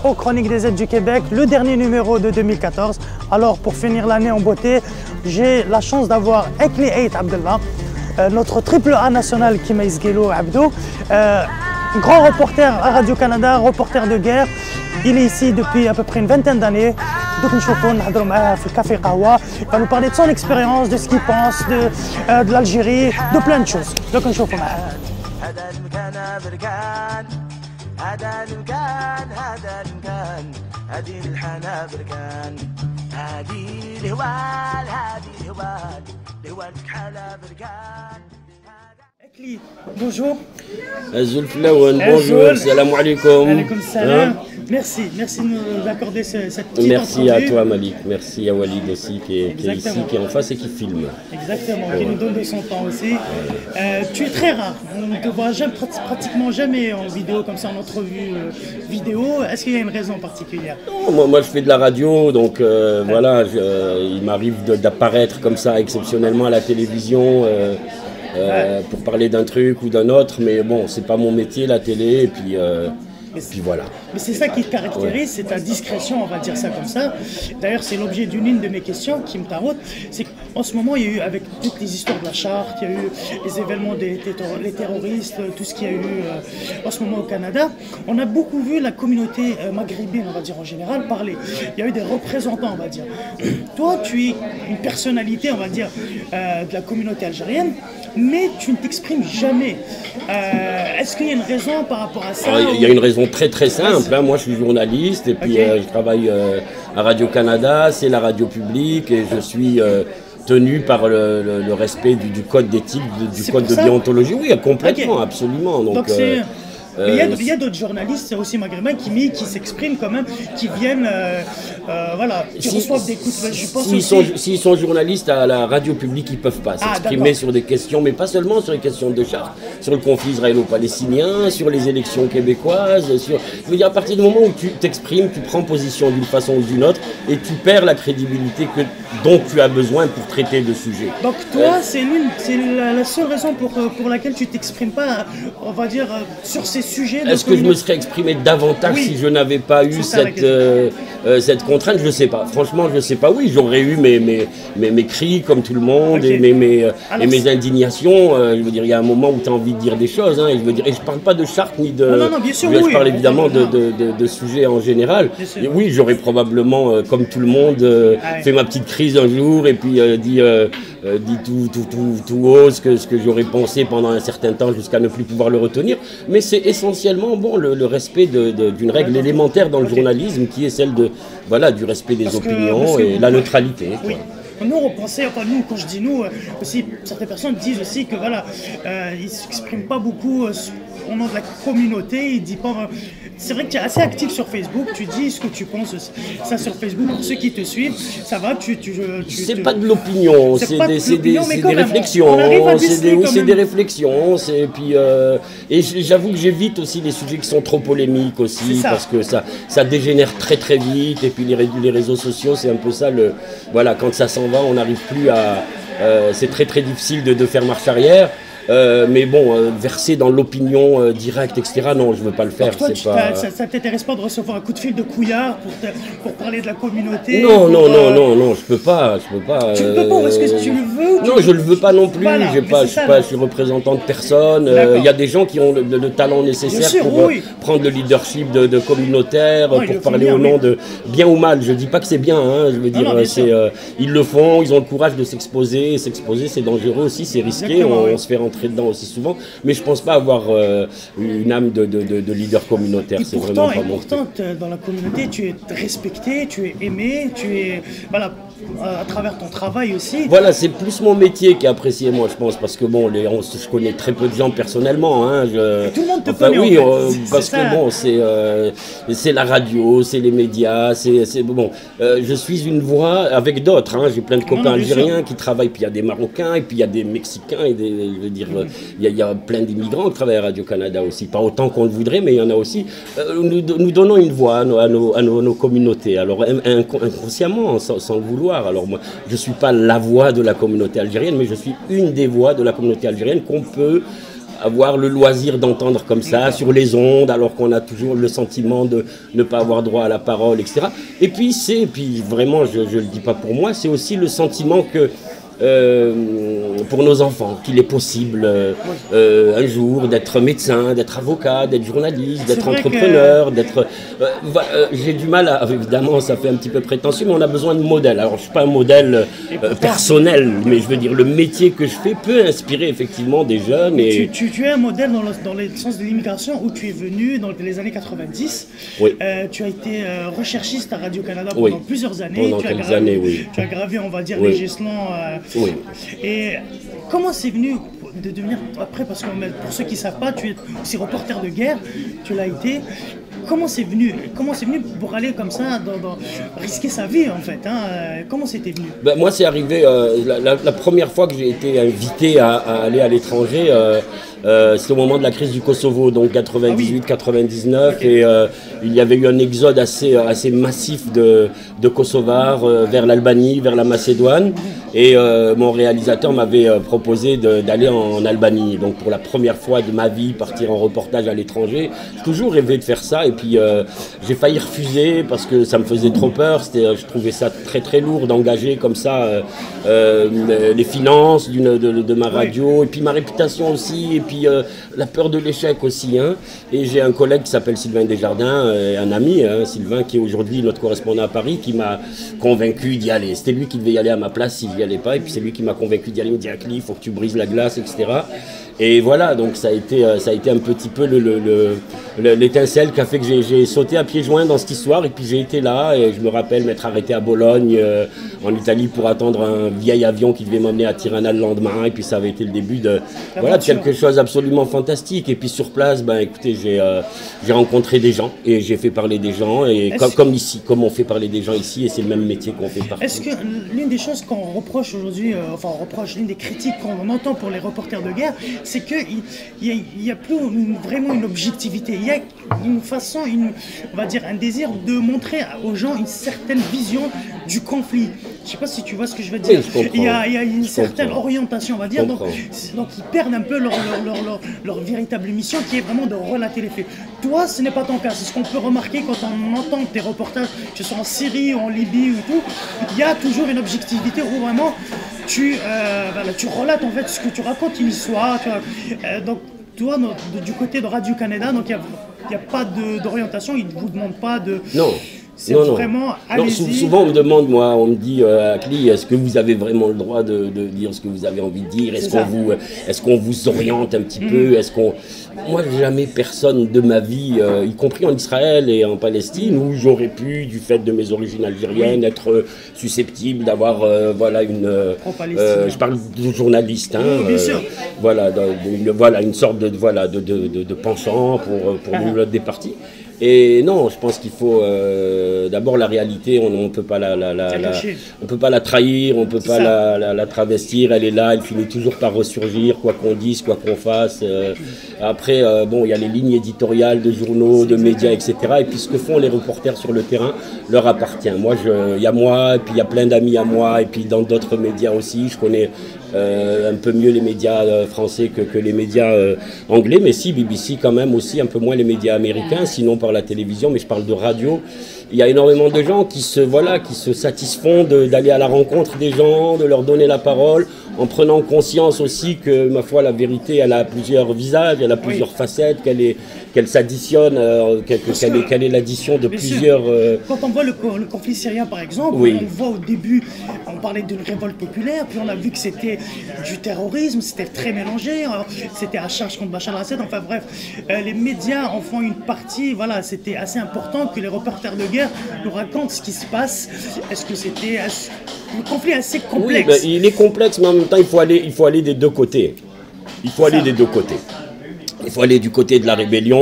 aux Chroniques des Aides du Québec, le dernier numéro de 2014. Alors pour finir l'année en beauté, j'ai la chance d'avoir Ekli Ait Abdellah, notre triple A national Kimaïs Guelo Abdo, grand reporter à Radio-Canada, reporter de guerre. Il est ici depuis à peu près une vingtaine d'années. Donc nous Café Qawa. Il va nous parler de son expérience, de ce qu'il pense, de l'Algérie, de plein de choses. Donc nous Ekli, bonjour. Zulf Lawan, bonjour, salam alaikum. Alaikum salam. Merci de nous accorder cette petite Merci entrevue. à toi Malik, merci à Walid aussi qui est ici, qui est en face et qui filme. Exactement, qui nous donne de son temps aussi. Tu es très rare, on ne te voit pratiquement jamais en vidéo comme ça, en entrevue vidéo. Est-ce qu'il y a une raison particulière? Non, moi je fais de la radio, donc voilà, il m'arrive d'apparaître comme ça exceptionnellement à la télévision. Pour parler d'un truc ou d'un autre, mais bon, c'est pas mon métier la télé, et puis voilà. Mais c'est ça qui te caractérise, c'est ta discrétion, on va dire ça comme ça. D'ailleurs, c'est l'objet d'une de mes questions qui me taraude. C'est qu'en ce moment, il y a eu, avec toutes les histoires de la charte, il y a eu les événements des terroristes, tout ce qu'il y a eu en ce moment au Canada. On a beaucoup vu la communauté maghrébine, on va dire en général, parler. Il y a eu des représentants, on va dire. Toi, tu es une personnalité, on va dire, de la communauté algérienne, mais tu ne t'exprimes jamais. Est-ce qu'il y a une raison par rapport à ça? Il y a une raison très simple. Hein. Moi, je suis journaliste et puis je travaille à Radio-Canada, c'est la radio publique et je suis tenu par le respect du code d'éthique, du code de déontologie. Oui, complètement, absolument. Donc il y a d'autres journalistes aussi maghrébins qui s'expriment quand même, qui viennent, voilà, qui reçoivent des coups de... Je pense s'ils sont journalistes à la radio publique, ils ne peuvent pas s'exprimer sur des questions, mais pas seulement sur les questions de charte, sur le conflit israélo-palestinien, sur les élections québécoises, je veux dire, à partir du moment où tu t'exprimes, tu prends position d'une façon ou d'une autre, et tu perds la crédibilité dont tu as besoin pour traiter de sujets. Donc toi, c'est la seule raison pour laquelle tu t'exprimes pas, on va dire, sur ces sujets. Est-ce que je me serais exprimé davantage si je n'avais pas eu cette contrainte? Je ne sais pas. Franchement, je ne sais pas. Oui, j'aurais eu mes cris comme tout le monde et mes indignations. Je veux dire, il y a un moment où tu as envie de dire des choses. Hein, et je veux dire, et je ne parle pas de charte ni de... Non, bien sûr, je parle évidemment de sujets en général. Et oui, j'aurais probablement, comme tout le monde, fait ma petite crise un jour et puis dit tout haut ce que j'aurais pensé pendant un certain temps jusqu'à ne plus pouvoir le retenir. Mais c'est essentiellement le respect d'une règle élémentaire dans le journalisme qui est celle du respect des opinions et la neutralité. Oui. Nous, on pensait, enfin nous, quand je dis nous, aussi, certaines personnes disent aussi que voilà, ils ne s'expriment pas beaucoup au nom de la communauté, ils disent pas... C'est vrai que tu es assez actif sur Facebook, tu dis ce que tu penses, ça sur Facebook, pour ceux qui te suivent, ça va, c'est pas de l'opinion, c'est des réflexions, c'est des réflexions, et j'avoue que j'évite aussi les sujets qui sont trop polémiques aussi, parce que ça dégénère très vite, et puis les réseaux sociaux, c'est un peu ça, voilà, quand ça s'en va, on n'arrive plus à... c'est très difficile de faire marche arrière. Mais bon, verser dans l'opinion directe, etc., non, je ne veux pas le faire. Donc toi, ça t'intéresse pas de recevoir un coup de fil de Couillard pour parler de la communauté? Non, je peux pas. Tu ne peux pas, est-ce que tu le veux? Non, je ne le veux pas non plus, je suis représentant de personne. Il y a des gens qui ont le talent nécessaire pour prendre le leadership de communautaire, pour parler au nom de bien ou mal. Je ne dis pas que c'est bien, hein, je veux dire, ils le font, ils ont le courage de s'exposer. S'exposer, c'est dangereux aussi, c'est risqué, on se fait rentrer dedans aussi souvent, mais je pense pas avoir une âme de leader communautaire. C'est vraiment pas mon truc. Pourtant, dans la communauté, tu es respecté, tu es aimé, tu es, voilà, à travers ton travail aussi. Voilà, c'est plus mon métier qui est apprécié, moi, je pense, parce que bon, je connais très peu de gens personnellement. Hein, tout le monde te connaît. Oui, parce que bon, c'est la radio, c'est les médias, bon. Je suis une voix avec d'autres. Hein, j'ai plein de copains algériens qui travaillent, puis il y a des Marocains, et puis il y a des Mexicains, et je veux dire, il y a plein d'immigrants qui travaillent à Radio-Canada aussi, pas autant qu'on le voudrait, mais il y en a aussi. Nous donnons une voix à nos communautés, alors inconsciemment, sans le vouloir. Alors moi, je ne suis pas la voix de la communauté algérienne, mais je suis une des voix de la communauté algérienne qu'on peut avoir le loisir d'entendre comme ça, sur les ondes, alors qu'on a toujours le sentiment de ne pas avoir droit à la parole, etc. Et puis vraiment, je ne le dis pas pour moi, c'est aussi le sentiment que pour nos enfants, qu'il est possible un jour d'être médecin, d'être avocat, d'être journaliste, d'être entrepreneur, d'être... j'ai du mal à... Évidemment, ça fait un petit peu prétentieux, mais on a besoin de modèles. Alors, je ne suis pas un modèle personnel, mais je veux dire, le métier que je fais peut inspirer effectivement des jeunes. Et... Tu es un modèle dans le sens de l'immigration, où tu es venu dans les années 90. Oui. Tu as été recherchiste à Radio-Canada pendant plusieurs années. Pendant quelques années, oui. Tu as gravé, on va dire, les échelons... Oui. Et comment c'est venu de devenir, après, parce que pour ceux qui ne savent pas, tu es aussi reporter de guerre, tu l'as été. Comment c'est venu pour aller comme ça, risquer sa vie en fait, hein? Comment c'était venu? Moi, c'est arrivé, la première fois que j'ai été invité à aller à l'étranger, c'était au moment de la crise du Kosovo, donc 98-99, et il y avait eu un exode assez massif de Kosovars vers l'Albanie, vers la Macédoine, et mon réalisateur m'avait proposé d'aller en Albanie. Donc pour la première fois de ma vie, partir en reportage à l'étranger. J'ai toujours rêvé de faire ça, et puis j'ai failli refuser parce que ça me faisait trop peur. Je trouvais ça très très lourd d'engager comme ça les finances de ma radio, et puis ma réputation aussi, et puis la peur de l'échec aussi. Hein. Et j'ai un collègue qui s'appelle Sylvain Desjardins, un ami, Sylvain, qui est aujourd'hui notre correspondant à Paris, qui m'a convaincu d'y aller. C'était lui qui devait y aller à ma place si j'y allais pas, et puis c'est lui qui m'a convaincu d'y aller. Il me dit: Akli, il faut que tu brises la glace, etc. Et voilà, donc ça a été un petit peu l'étincelle qui a fait que j'ai sauté à pieds joints dans cette histoire, et puis j'ai été là, et je me rappelle m'être arrêté à Bologne, en Italie, pour attendre un vieil avion qui devait m'emmener à Tirana le lendemain, et puis ça avait été le début de quelque chose d'absolument fantastique. Et puis sur place, écoutez, j'ai rencontré des gens, et j'ai fait parler des gens, et comme ici, comme on fait parler des gens ici, et c'est le même métier qu'on fait partout. Est-ce que l'une des choses qu'on reproche aujourd'hui, l'une des critiques qu'on entend pour les reporters de guerre, c'est qu'il n'y a plus vraiment une objectivité. Il y a une façon, on va dire un désir de montrer aux gens une certaine vision du conflit. Je ne sais pas si tu vois ce que je veux dire. Oui, il y a une certaine orientation, on va dire. Donc ils perdent un peu leur véritable mission, qui est vraiment de relater les faits. Toi, ce n'est pas ton cas. C'est ce qu'on peut remarquer quand on entend tes reportages, que ce soit en Syrie ou en Libye ou tout. Il y a toujours une objectivité où vraiment tu relates en fait ce que tu racontes, une histoire. Donc toi, du côté de Radio-Canada, donc il n'y a pas d'orientation, ils ne vous demandent pas de... Non. C'est vraiment... Non, souvent on me demande, on me dit, Akli, est-ce que vous avez vraiment le droit de dire ce que vous avez envie de dire? Est-ce qu'on vous oriente un petit peu? Moi, jamais personne de ma vie, y compris en Israël et en Palestine, où j'aurais pu, du fait de mes origines algériennes, être susceptible d'avoir, je parle de journaliste, bien sûr. Une sorte de penchant pour des partis. Et non, je pense qu'il faut d'abord la réalité, on peut pas on peut pas la trahir, on peut pas la travestir. Elle est là, elle finit toujours par ressurgir, quoi qu'on dise, quoi qu'on fasse. Après, il y a les lignes éditoriales de journaux, de médias, etc. Et puis ce que font les reporters sur le terrain leur appartient. Moi, il y a moi, et puis il y a plein d'amis à moi, et puis dans d'autres médias aussi. Je connais un peu mieux les médias français que les médias anglais, mais si, BBC quand même aussi, un peu moins les médias américains, sinon par la télévision, mais je parle de radio. Il y a énormément de gens qui se satisfont d'aller à la rencontre des gens, de leur donner la parole, en prenant conscience aussi que, ma foi, la vérité, elle a plusieurs visages, elle a plusieurs facettes, qu'elle s'additionne, quelle est l'addition de plusieurs... Quand on voit le conflit syrien, par exemple, on voit au début, on parlait d'une révolte populaire, puis on a vu que c'était du terrorisme, c'était très mélangé, c'était à charge contre Bachar al-Assad, enfin bref, les médias en font une partie, c'était assez important que les reporters de guerre nous racontent ce qui se passe. Est-ce que c'était... Le conflit est assez complexe. Oui, il est complexe, mais en même temps, il faut aller des deux côtés. Il faut aller du côté de la rébellion,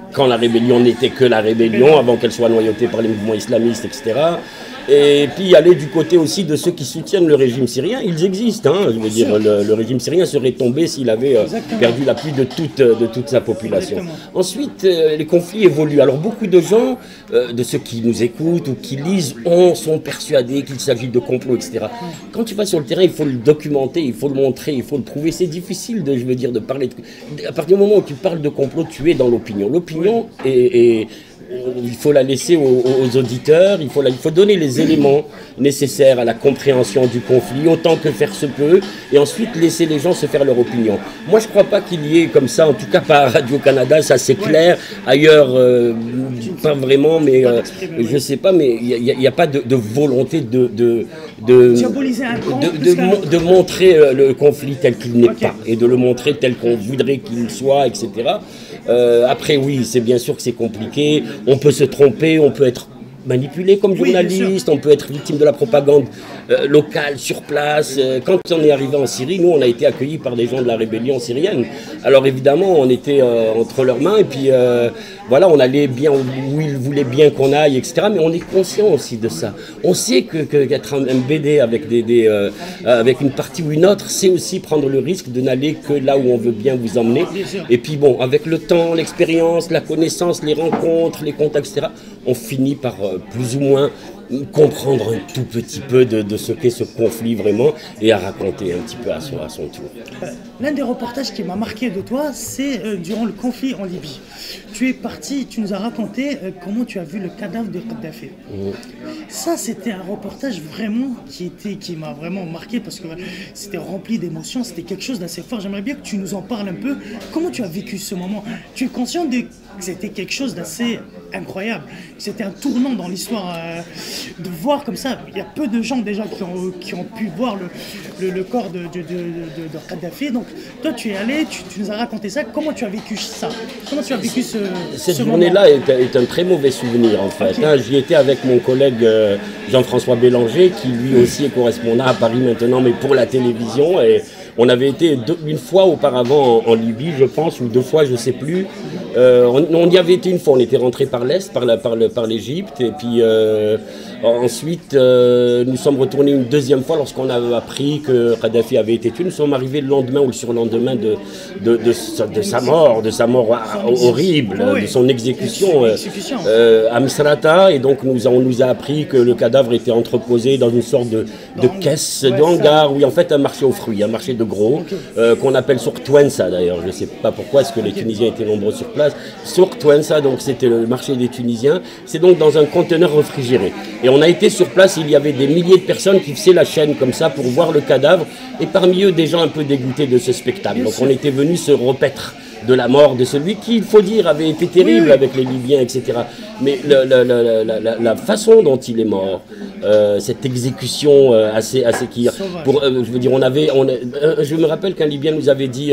quand la rébellion n'était que la rébellion, avant qu'elle soit noyautée par les mouvements islamistes, etc. Et puis aller du côté aussi de ceux qui soutiennent le régime syrien, ils existent. Hein, je veux dire, le régime syrien serait tombé s'il avait perdu l'appui de toute sa population. Exactement. Ensuite, les conflits évoluent. Alors beaucoup de gens, de ceux qui nous écoutent ou qui lisent, sont persuadés qu'il s'agit de complots, etc. Quand tu vas sur le terrain, il faut le documenter, il faut le montrer, il faut le prouver. C'est difficile de parler. À partir du moment où tu parles de complot, tu es dans l'opinion. L'opinion il faut la laisser aux auditeurs, il faut donner les éléments nécessaires à la compréhension du conflit, autant que faire se peut, et ensuite laisser les gens se faire leur opinion. Moi, je ne crois pas qu'il y ait comme ça, en tout cas pas à Radio-Canada, ça c'est clair, ailleurs, pas vraiment, mais je ne sais pas, mais il n'y a pas de volonté de montrer le conflit tel qu'il n'est pas, et de le montrer tel qu'on voudrait qu'il soit, etc. Après, oui, c'est bien sûr que c'est compliqué. On peut se tromper, on peut être manipulé comme journaliste, on peut être victime de la propagande locale, sur place. Quand on est arrivé en Syrie, nous, on a été accueillis par des gens de la rébellion syrienne. Alors évidemment, on était entre leurs mains et puis voilà, on allait bien où ils voulaient bien qu'on aille, etc. Mais on est conscient aussi de ça. On sait qu'être un BD avec, avec une partie ou une autre, c'est aussi prendre le risque de n'aller que là où on veut bien vous emmener. Et puis bon, avec le temps, l'expérience, la connaissance, les rencontres, les contacts, etc., on finit par plus ou moins comprendre un tout petit peu de ce qu'est ce conflit vraiment et à raconter un petit peu à son tour. L'un des reportages qui m'a marqué de toi, c'est durant le conflit en Libye. Tu es parti, tu nous as raconté comment tu as vu le cadavre de Kadhafi. Ça, c'était un reportage vraiment qui m'a vraiment marqué parce que c'était rempli d'émotions, c'était quelque chose d'assez fort. J'aimerais bien que tu nous en parles un peu. Comment tu as vécu ce moment? Tu es conscient que c'était quelque chose d'assez incroyable. C'était un tournant dans l'histoire de voir comme ça. Il y a peu de gens déjà qui ont pu voir le corps de Kadhafi. Donc toi, tu es allé, tu nous as raconté ça. Comment tu as vécu ça? Comment tu as vécu cette journée-là est un très mauvais souvenir en fait. Okay. J'y étais avec mon collègue Jean-François Bélanger, qui lui aussi est correspondant à Paris maintenant, mais pour la télévision. Et on avait été une fois auparavant en Libye, je pense, ou 2 fois, je ne sais plus. On y avait été une fois, on était rentré par l'Est, par l'Égypte, et puis ensuite nous sommes retournés une 2e fois lorsqu'on a appris que Kadhafi avait été tué. Nous sommes arrivés le lendemain ou le surlendemain de sa mort horrible, de son exécution à Misrata, et donc on nous a appris que le cadavre était entreposé dans une sorte de caisse, de hangar, oui, en fait un marché aux fruits, un marché de gros, qu'on appelle Souk Touensa d'ailleurs, je ne sais pas pourquoi, est-ce que les Tunisiens étaient nombreux sur place. Souk Touensa, donc c'était le marché des Tunisiens, c'est donc dans un conteneur réfrigéré. Et on a été sur place, il y avait des milliers de personnes qui faisaient la chaîne comme ça pour voir le cadavre, et parmi eux des gens un peu dégoûtés de ce spectacle. Donc on était venus se repaître de la mort de celui qui, il faut dire, avait été terrible avec les Libyens, etc. Mais la façon dont il est mort, cette exécution assez qui, je veux dire, je me rappelle qu'un Libyen nous avait dit,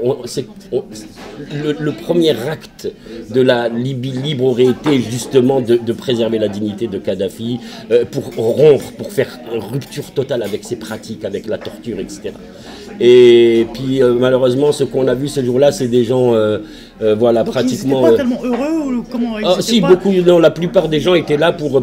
le premier acte de la Libye libre aurait été justement de préserver la dignité de Kadhafi, pour rompre, pour faire rupture totale avec ses pratiques, avec la torture, etc. Et puis malheureusement, ce qu'on a vu ce jour-là, c'est des gens, voilà, donc pratiquement. Ils n'étaient pas tellement heureux ou comment si, beaucoup, non, la plupart des gens étaient là pour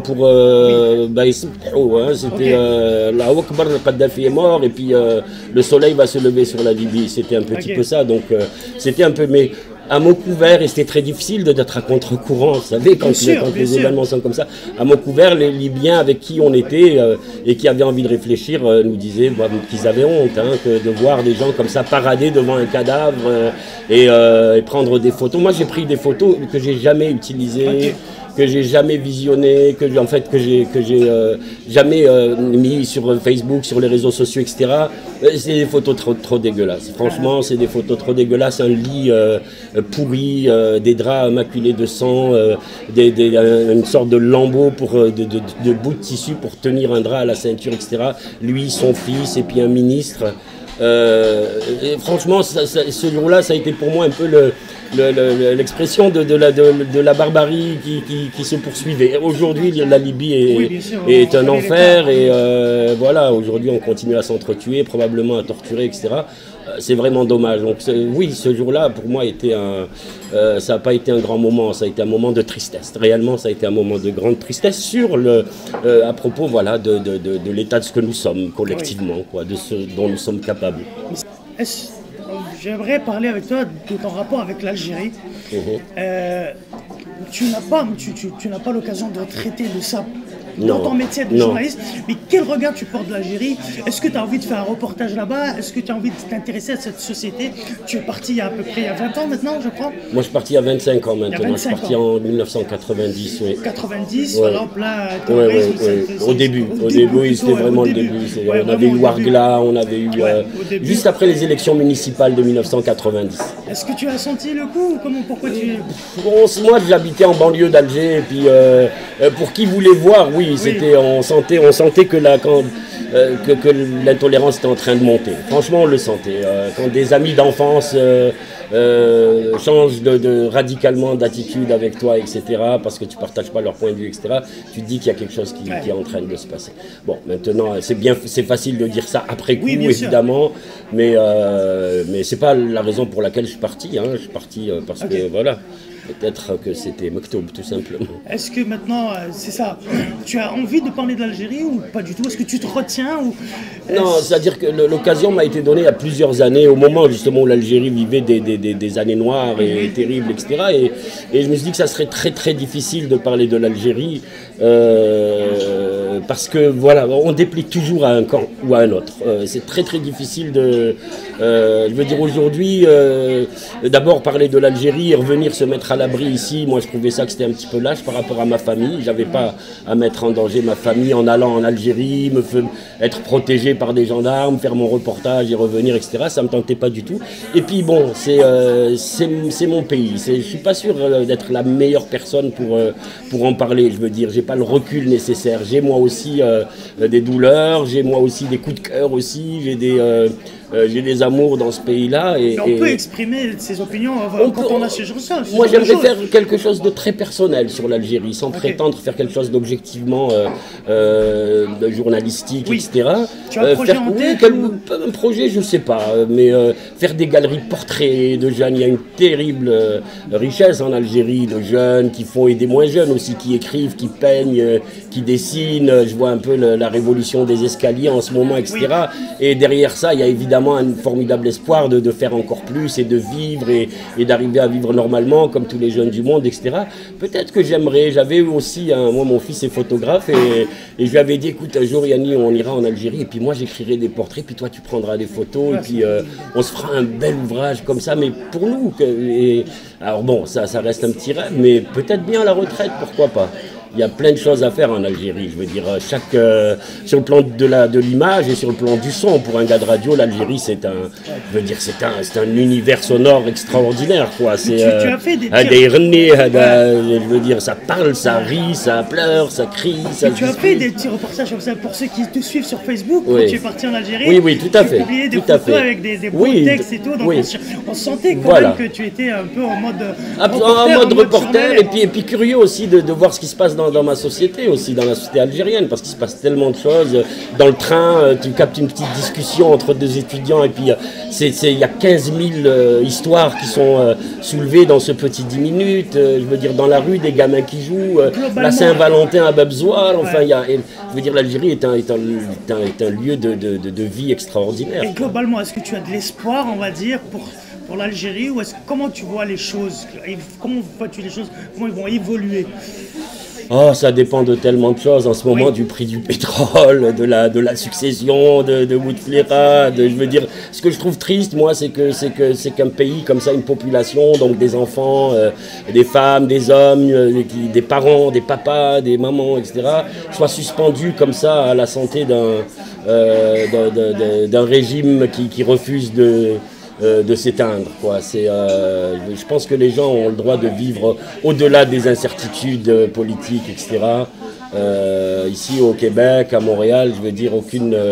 c'était la Akbar, Kadhafi est mort, et puis le soleil va se lever sur la Libye. C'était un petit peu ça, donc c'était un peu, mais à mots couverts, et c'était très difficile d'être à contre-courant, vous savez, quand les événements sont comme ça. À mots couverts, les Libyens avec qui on était et qui avaient envie de réfléchir nous disaient qu'ils avaient honte de voir des gens comme ça parader devant un cadavre et prendre des photos. Moi, j'ai pris des photos que j'ai jamais utilisées. Que j'ai jamais visionné, que j'ai jamais mis sur Facebook, sur les réseaux sociaux, etc. C'est des photos trop dégueulasses. Franchement, c'est des photos trop dégueulasses. Un lit pourri, des draps maculés de sang, une sorte de lambeau de bout de tissu pour tenir un drap à la ceinture, etc. Lui, son fils, et puis un ministre. Et franchement, ce jour-là, ça a été pour moi un peu l'expression de la barbarie qui se poursuivait. Aujourd'hui, la Libye est un enfer, et voilà, aujourd'hui on continue à s'entretuer, probablement à torturer, etc. c'est vraiment dommage. Donc oui, ce jour-là, pour moi, ça n'a pas été un grand moment, ça a été un moment de tristesse. Réellement, ça a été un moment de grande tristesse à propos voilà, de l'état de ce que nous sommes collectivement, quoi, de ce dont nous sommes capables. J'aimerais parler avec toi de ton rapport avec l'Algérie. Tu n'as pas l'occasion de traiter de ça dans ton métier de journaliste, mais quel regard tu portes de l'Algérie? Est-ce que tu as envie de faire un reportage là-bas? Est-ce que tu as envie de t'intéresser à cette société? Tu es parti il y a à peu près 20 ans maintenant, je crois. Moi, je suis parti il y a 25 ans maintenant. Je suis parti en 1990. Oui. 90, voilà, en plein Au début, c'était vraiment le début. On avait eu Ouargla, on avait eu juste après les élections municipales de 1990. Est-ce que tu as senti le coup ou pourquoi tu... Moi, j'habitais en banlieue d'Alger, et puis pour qui voulait voir, oui, on sentait que l'intolérance était en train de monter. Franchement, on le sentait. Quand des amis d'enfance changent radicalement d'attitude avec toi, etc., parce que tu ne partages pas leur point de vue, etc., tu te dis qu'il y a quelque chose qui est en train de se passer. Bon, maintenant, c'est facile de dire ça après coup, évidemment, mais ce n'est pas la raison pour laquelle je suis parti. Je suis parti parce que, voilà. Peut-être que c'était Mektoub, tout simplement. Est-ce que maintenant, c'est ça, tu as envie de parler de l'Algérie ou pas du tout? Est-ce que tu te retiens Non, c'est-à-dire que l'occasion m'a été donnée il y a plusieurs années, au moment justement où l'Algérie vivait des années noires et terribles, etc. Et je me suis dit que ça serait très très difficile de parler de l'Algérie, parce que voilà, on déplie toujours à un camp ou à un autre. C'est très très difficile je veux dire aujourd'hui, d'abord parler de l'Algérie et revenir se mettre à l'abri ici, moi je trouvais ça que c'était un petit peu lâche par rapport à ma famille. J'avais pas à mettre en danger ma famille en allant en Algérie, être protégé par des gendarmes, faire mon reportage et revenir, etc. Ça me tentait pas du tout. Et puis bon, c'est mon pays. Je suis pas sûr d'être la meilleure personne pour en parler. Je veux dire, j'ai pas le recul nécessaire. J'ai moi aussi des douleurs, j'ai moi aussi des coups de cœur aussi, j'ai des amours dans ce pays-là. On peut exprimer ses opinions quand on a ces choses-là. Moi, j'aimerais faire quelque chose de très personnel sur l'Algérie, sans prétendre faire quelque chose d'objectivement journalistique, etc. Tu as un projet en tête un projet, je ne sais pas, mais faire des galeries portraits de jeunes. Il y a une terrible richesse en Algérie de jeunes qui font, et des moins jeunes aussi, qui écrivent, qui peignent, qui dessinent. Je vois un peu la révolution des escaliers en ce moment, etc. Et derrière ça, il y a évidemment un formidable espoir de faire encore plus et de vivre et d'arriver à vivre normalement comme tous les jeunes du monde, etc. Peut-être que j'avais aussi, moi mon fils est photographe et je lui avais dit, écoute, un jour Yanni, on ira en Algérie et puis moi j'écrirai des portraits, puis toi tu prendras des photos et puis on se fera un bel ouvrage comme ça, mais pour nous. Alors bon, ça reste un petit rêve, mais peut-être bien à la retraite, pourquoi pas. Il y a plein de choses à faire en Algérie. Je veux dire, sur le plan de l'image et sur le plan du son, pour un gars de radio, l'Algérie, c'est un univers sonore extraordinaire, quoi. C'est tu as fait des je veux dire, ça parle, ça rit, ça pleure, ça crie. Tu as fait des petits reportages comme ça pour ceux qui te suivent sur Facebook. Quand tu es parti en Algérie. Oui, tout à fait. Tu publiais des photos avec des beaux textes et tout. Donc on sentait quand même que tu étais un peu en mode reporter et puis curieux aussi de voir ce qui se passe dans ma société aussi, dans la société algérienne, parce qu'il se passe tellement de choses. Dans le train, tu captes une petite discussion entre deux étudiants et puis il y a 15 000 histoires qui sont soulevées dans ce petit 10 minutes. Je veux dire, dans la rue, des gamins qui jouent, la Saint-Valentin à Babzoir. Enfin, je veux dire, l'Algérie est un lieu de vie extraordinaire. Et globalement, est-ce que tu as de l'espoir, on va dire, pour l'Algérie, ou comment tu vois les choses? Comment vois-tu les choses? Comment ils vont évoluer? Oh, ça dépend de tellement de choses en ce moment, du prix du pétrole, de la succession de Bouteflika. Je veux dire, ce que je trouve triste, moi, c'est qu'un pays comme ça, une population, donc des enfants, des femmes, des hommes, des parents, des papas, des mamans, etc., soit suspendus comme ça à la santé d'un régime qui refuse de s'éteindre, quoi. Je pense que les gens ont le droit de vivre au-delà des incertitudes politiques, etc. Ici au Québec, à Montréal, je veux dire,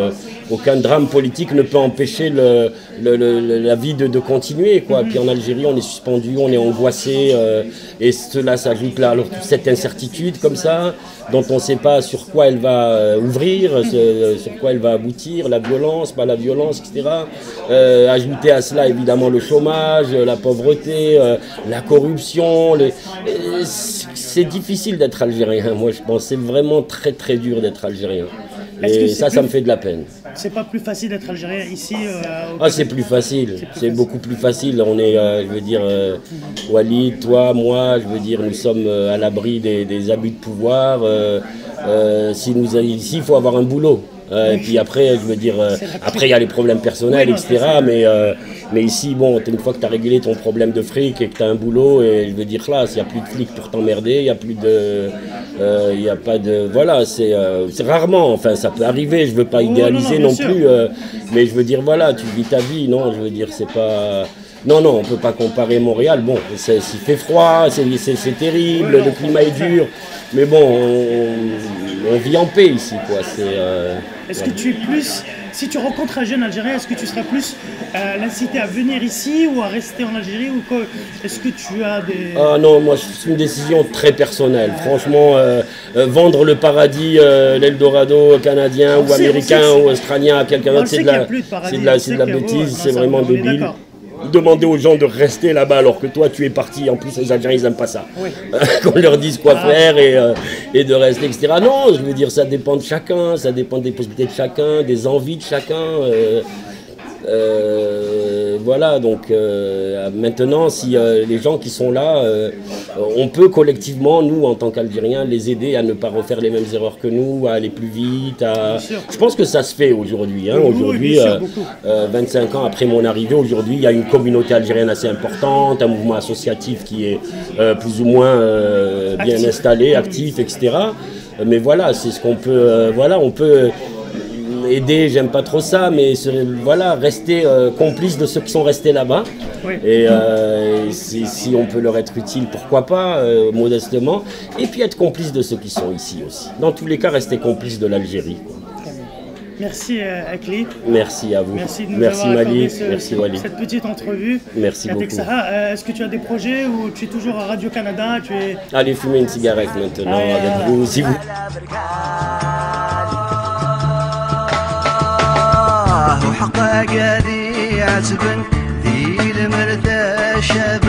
aucun drame politique ne peut empêcher la vie de continuer, quoi. Puis en Algérie, on est suspendu, on est angoissé, et cela s'ajoute là, alors toute cette incertitude comme ça, dont on ne sait pas sur quoi elle va ouvrir, sur quoi elle va aboutir, la violence, pas la violence, etc. Ajouter à cela évidemment le chômage, la pauvreté, la corruption. C'est difficile d'être algérien, moi je pense. C'est vraiment très très dur d'être algérien. Et ça me fait de la peine. C'est pas plus facile d'être algérien ici c'est plus facile. C'est beaucoup plus facile. On est, je veux dire, Walid, toi, moi, je veux dire, nous sommes à l'abri des abus de pouvoir. Ici, il faut avoir un boulot. Et puis après, je veux dire, après il y a les problèmes personnels, etc. Mais ici, bon, une fois que tu as réglé ton problème de fric et que tu as un boulot, et je veux dire là, s'il n'y a plus de flics pour t'emmerder, il n'y a plus de. Il n'y a pas de. Voilà, c'est rarement, enfin, ça peut arriver, je ne veux pas idéaliser non plus, mais je veux dire, voilà, tu vis ta vie, non, je veux dire, c'est pas. Non, on ne peut pas comparer Montréal. Bon, il fait froid, c'est terrible, le climat est dur. Mais bon, on vit en paix ici, quoi. Est-ce que tu es plus, si tu rencontres un jeune Algérien, est-ce que tu serais plus l'inciter à venir ici ou à rester en Algérie ou quoi? Est-ce que tu as des... Ah non, moi c'est une décision très personnelle. Franchement, vendre le paradis, l'Eldorado canadien ou américain ou australien à quelqu'un d'autre, c'est de la bêtise, c'est vraiment débile. Demander aux gens de rester là-bas alors que toi tu es parti, en plus les Algériens ils n'aiment pas ça, qu'on leur dise quoi faire et de rester, etc. Non, je veux dire, ça dépend de chacun, ça dépend des possibilités de chacun, des envies de chacun. Voilà, donc maintenant, si les gens qui sont là, on peut collectivement, nous, en tant qu'Algériens, les aider à ne pas refaire les mêmes erreurs que nous, à aller plus vite. Je pense que ça se fait aujourd'hui. Hein. Aujourd'hui, 25 ans après mon arrivée, aujourd'hui, il y a une communauté algérienne assez importante, un mouvement associatif qui est plus ou moins bien installé, actif, etc. Mais voilà, c'est ce qu'on peut... on peut... aider, j'aime pas trop ça, mais voilà, rester complice de ceux qui sont restés là-bas. Et si on peut leur être utile, pourquoi pas, modestement. Et puis être complice de ceux qui sont ici aussi. Dans tous les cas, rester complice de l'Algérie. Merci Akli. Merci à vous. Merci de nous avoir Malik. accordé Merci Walid. cette petite entrevue. Merci beaucoup. Est-ce que tu as des projets ou tu es toujours à Radio-Canada? Allez fumer une cigarette maintenant avec vous. Si vous... وحقق ذي عزب ذي المرثى شاب